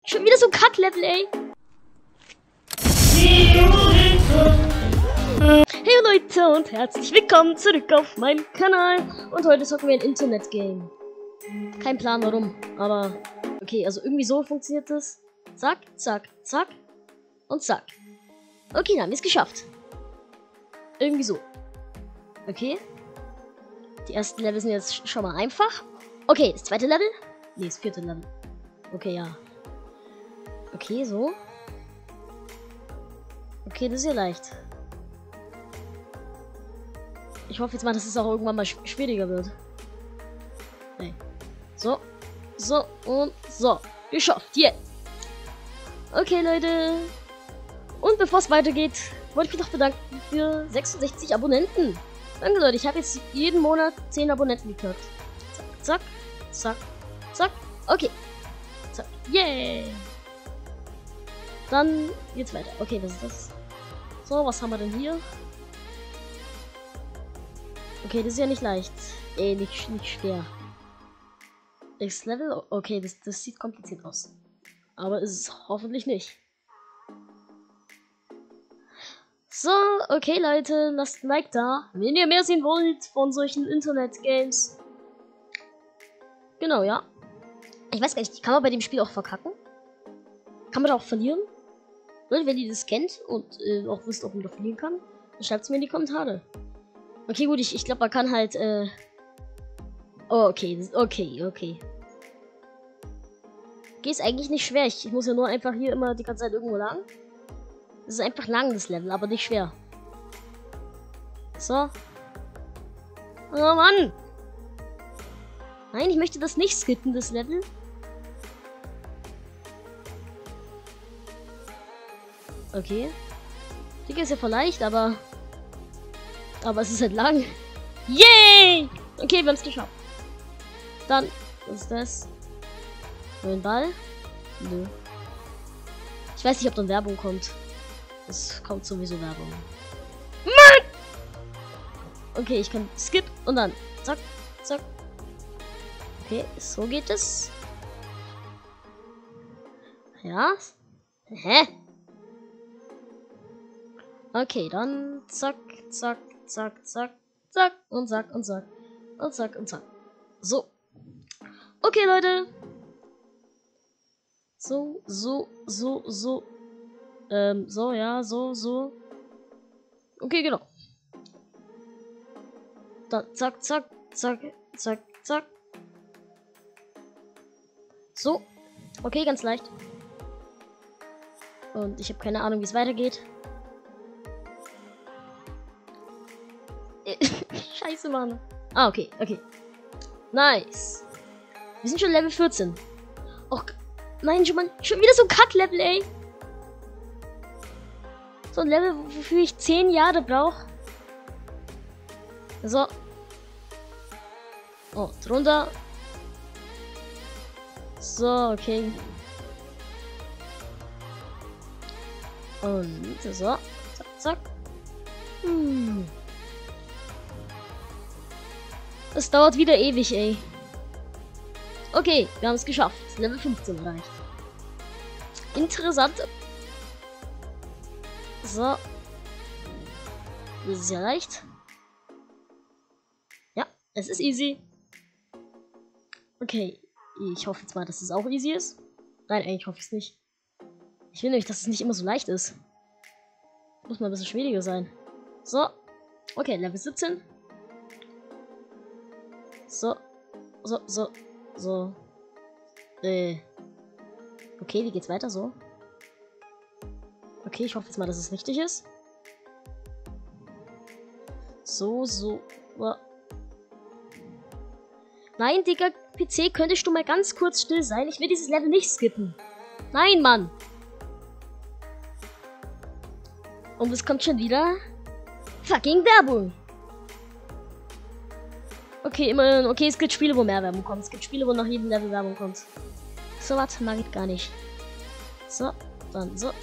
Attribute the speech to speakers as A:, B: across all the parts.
A: Schon wieder so ein Kack-Level, ey. Hey Leute und herzlich willkommen zurück auf meinem Kanal. Und heute zocken wir ein Internet-Game. Kein Plan warum, aber okay, also irgendwie so funktioniert das. Zack, zack, zack und zack. Okay, dann haben wir es geschafft. Irgendwie so. Okay. Die ersten Level sind jetzt schon mal einfach. Okay, das zweite Level? Nee, das vierte Level. Okay, ja. Okay, so. Okay, das ist ja leicht. Ich hoffe jetzt mal, dass es auch irgendwann mal schwieriger wird. Nee. So. So und so. Geschafft. Jetzt. Okay, Leute. Und bevor es weitergeht, wollte ich mich noch bedanken für 66 Abonnenten. Danke, Leute. Ich habe jetzt jeden Monat 10 Abonnenten geknackt. Zack, zack, zack, zack. Okay. Zack. Yay. Dann geht's weiter. Okay, was ist das? So, was haben wir denn hier? Okay, das ist ja nicht leicht. Nicht schwer. Next Level? Okay, das sieht kompliziert aus. Aber ist es hoffentlich nicht. So, okay, Leute, lasst ein Like da, wenn ihr mehr sehen wollt von solchen Internet-Games. Genau, ja. Ich weiß gar nicht, kann man bei dem Spiel auch verkacken? Kann man da auch verlieren? Leute, wenn ihr das kennt und auch wisst, ob man da verlieren kann, dann schreibt es mir in die Kommentare. Okay, gut, ich glaube, man kann halt, oh, okay, okay. Okay, ist eigentlich nicht schwer. Ich muss ja nur einfach hier immer die ganze Zeit irgendwo lang. Es ist einfach lang, das Level, aber nicht schwer. So. Oh, Mann! Nein, ich möchte das nicht skippen, das Level. Okay. Digga, ist ja voll leicht, aber es ist halt lang. Yay! Okay, wir haben es geschafft. Dann, was ist das? Nur ein Ball? Nö. Ich weiß nicht, ob dann Werbung kommt. Es kommt sowieso Werbung. Mann! Okay, ich kann skip und dann zack, zack. Okay, so geht es. Ja. Hä? Okay, dann zack, zack, zack, zack, zack und zack und zack und zack und zack. So. Okay, Leute. So. So, ja, so. Okay, genau. Dann zack, zack, zack, zack, zack. So. Okay, ganz leicht. Und ich habe keine Ahnung, wie es weitergeht. Scheiße, Mann. Ah, okay. Nice. Wir sind schon Level 14. Och, nein, schon wieder so ein Kack-Level, ey. So ein Level, wofür ich 10 Jahre brauche. So. Oh, drunter. So, okay. Und so. Zack, zack. Es dauert wieder ewig, ey. Okay, wir haben es geschafft. Level 15 erreicht. Interessant. So. Das ist ja leicht. Ja, es ist easy. Okay, ich hoffe jetzt mal, dass es auch easy ist. Nein, eigentlich hoffe ich es nicht. Ich will nämlich, dass es nicht immer so leicht ist. Muss mal ein bisschen schwieriger sein. So. Okay, Level 17. So. Okay, wie geht's weiter so? Okay, ich hoffe jetzt mal, dass es richtig ist. So. Nein, Digga, PC, könntest du mal ganz kurz still sein? Ich will dieses Level nicht skippen. Nein, Mann. Und es kommt schon wieder fucking Werbung. Okay, immerhin. Okay, es gibt Spiele, wo mehr Werbung kommt. Es gibt Spiele, wo nach jedem Level Werbung kommt. So was mag ich gar nicht. So, dann so.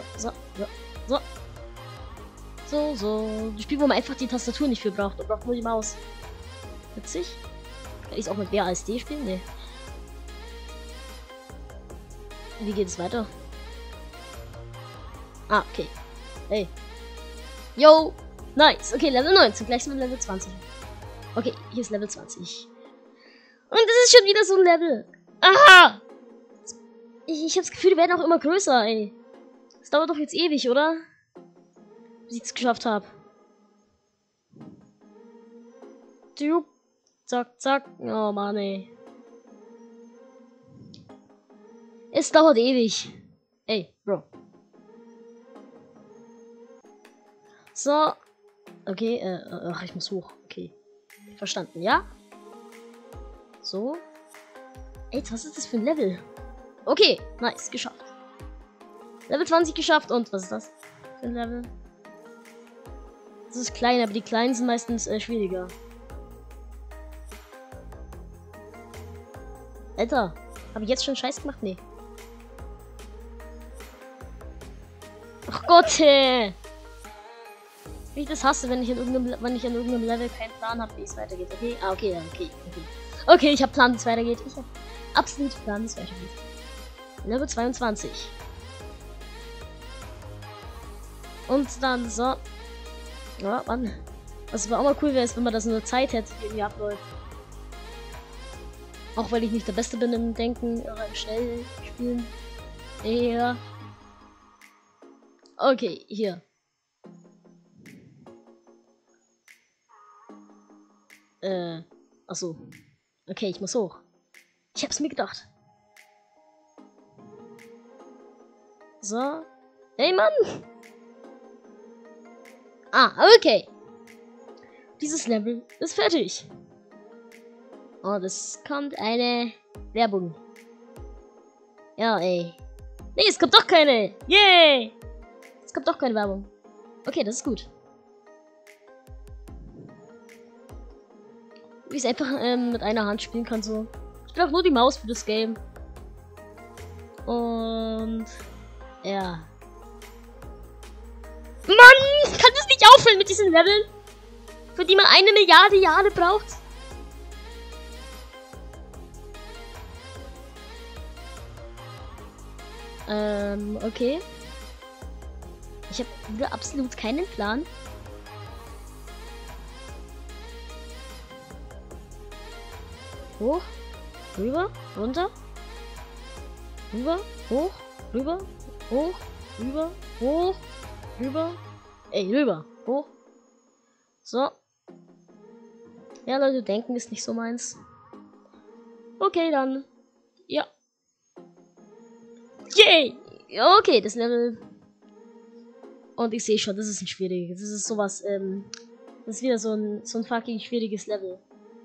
A: Ein Spiel, wo man einfach die Tastatur nicht für braucht. Man braucht nur die Maus. Witzig. Kann ich es auch mit WASD spielen? Nee. Wie geht es weiter? Ah, okay. Hey. Yo. Nice. Okay, Level 19. Gleich mit Level 20. Okay, hier ist Level 20. Und das ist schon wieder so ein Level. Aha! Ich habe das Gefühl, die werden auch immer größer, ey. Das dauert doch jetzt ewig, oder? Bis ich es geschafft habe. Zack, zack. Oh Mann, ey. Es dauert ewig. Ey, Bro. So. Okay, ach, ich muss hoch. Okay. Verstanden, ja? So. Ey, was ist das für ein Level? Okay, nice, geschafft. Level 20 geschafft und was ist das für ein Level? Das ist klein, aber die kleinen sind meistens schwieriger. Alter, habe ich jetzt schon Scheiß gemacht? Nee. Ach Gott, ey. Wie ich das hasse, wenn ich an irgendeinem Level keinen Plan habe, wie es weitergeht. Okay? Ah, okay, ja, okay. Okay, ich habe Plan, wie es weitergeht. Ich habe absolut Plan, wie es weitergeht. Level 22. Und dann so. Ja, Mann. Was auch mal cool wäre, ist, wenn man das in der Zeit hätte, die irgendwie abläuft. Auch weil ich nicht der Beste bin im Denken oder im Schnellspielen. Ja. Okay, hier. Achso. Okay, ich muss hoch. Ich hab's mir gedacht. So. Hey, Mann! Ah, okay. Dieses Level ist fertig. Und es kommt eine Werbung. Ja, ey. Nee, es kommt doch keine. Yay! Es kommt doch keine Werbung. Okay, das ist gut. Wie ich es einfach mit einer Hand spielen kann, so. Ich brauche nur die Maus für das Game. Und ja. Mann, kann das nicht aufhören mit diesen Leveln? Für die man 1 Milliarde Jahre braucht? Okay. Ich habe wieder absolut keinen Plan. Hoch, rüber, runter, rüber, hoch, rüber, hoch, rüber, hoch, rüber, rüber, hoch. So. Ja, Leute, denken ist nicht so meins. Okay, dann. Ja. Yay! Okay, das Level. Und ich sehe schon, das ist ein schwieriges. Das ist sowas, das ist wieder so ein fucking schwieriges Level.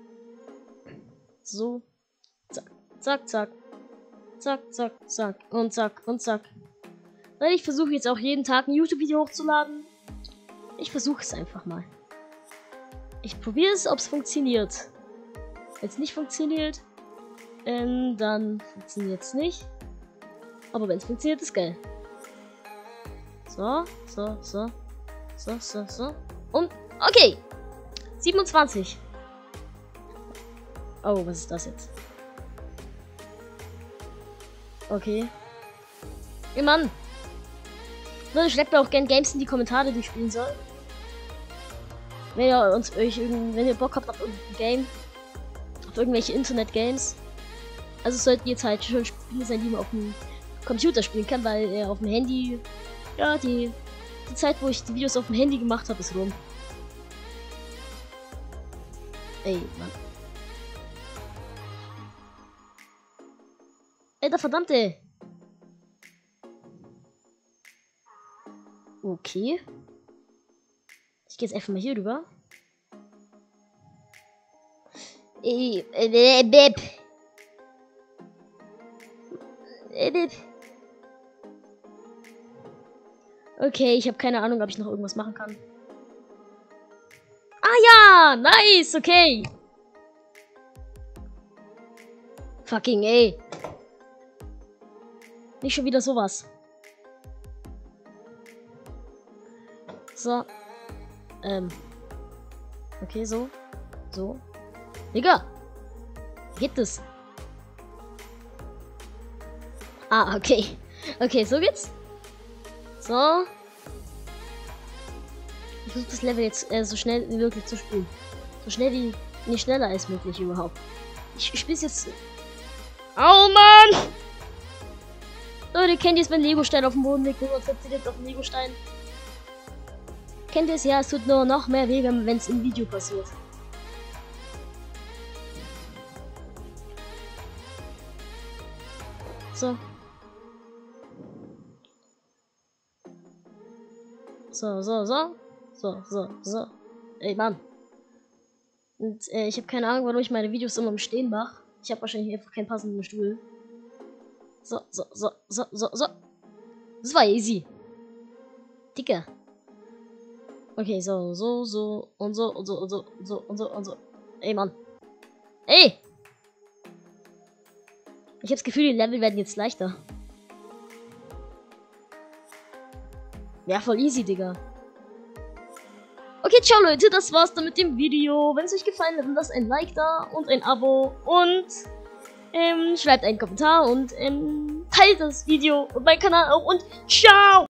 A: So. Zack, zack, zack. Zack, zack, zack. Und zack, und zack. Weil ich versuche jetzt auch jeden Tag ein YouTube-Video hochzuladen. Ich versuche es einfach mal. Ich probiere es, ob es funktioniert. Wenn es nicht funktioniert, dann funktioniert es nicht. Aber wenn es funktioniert, ist geil. So, so, so. So, so, so. Und, okay. 27. Oh, was ist das jetzt? Okay. Hey, Mann. Leute, schreibt mir auch gerne Games in die Kommentare, die ich spielen soll. Wenn ihr Bock habt auf irgendein Game. Auf irgendwelche Internet-Games. Also sollten jetzt halt schon Spiele sein, die man auf dem Computer spielen kann, weil auf dem Handy. Ja, die Zeit, wo ich die Videos auf dem Handy gemacht habe, ist rum. Ey, Mann. Alter, verdammte! Okay. Ich gehe jetzt einfach mal hier rüber. Okay, ich habe keine Ahnung, ob ich noch irgendwas machen kann. Ah ja, nice, okay. Fucking ey. Nicht schon wieder sowas. So. Okay, so. So. Digga. Wie geht das? Ah, okay. Okay, so geht's. So. Ich versuche das Level jetzt so schnell wie möglich zu spielen. So schnell wie... nicht schneller als möglich überhaupt. Ich spiel's jetzt... Oh Mann! Leute, kennt ihr es, wenn Lego-Stein auf dem Boden liegt und man setzt direkt auf den Lego-Stein? Kennt ihr es? Ja, es tut nur noch mehr weh, wenn es im Video passiert. So. So. Ey, Mann. Und ich habe keine Ahnung, warum ich meine Videos immer im Stehen mache. Ich habe wahrscheinlich einfach keinen passenden Stuhl. So. Das war easy. Dicker. Okay, so. Und so. Ey, Mann. Ey! Ich habe das Gefühl, die Level werden jetzt leichter. Ja, voll easy, Digga. Okay, ciao Leute, das war's dann mit dem Video. Wenn es euch gefallen hat, dann lasst ein Like da und ein Abo und schreibt einen Kommentar und teilt das Video und meinen Kanal auch und ciao!